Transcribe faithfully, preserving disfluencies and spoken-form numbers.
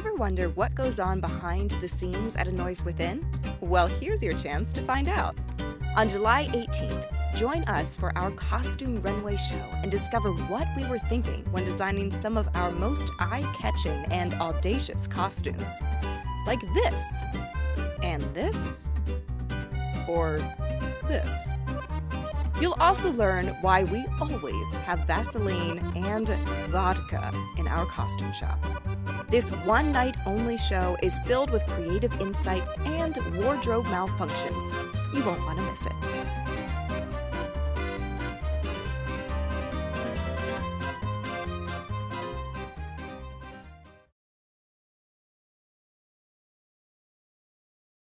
Ever wonder what goes on behind the scenes at A Noise Within? Well, here's your chance to find out. On July eighteenth, join us for our costume runway show and discover what we were thinking when designing some of our most eye-catching and audacious costumes. Like this, and this, or this. You'll also learn why we always have Vaseline and vodka in our costume shop. This one-night-only show is filled with creative insights and wardrobe malfunctions. You won't want to miss it.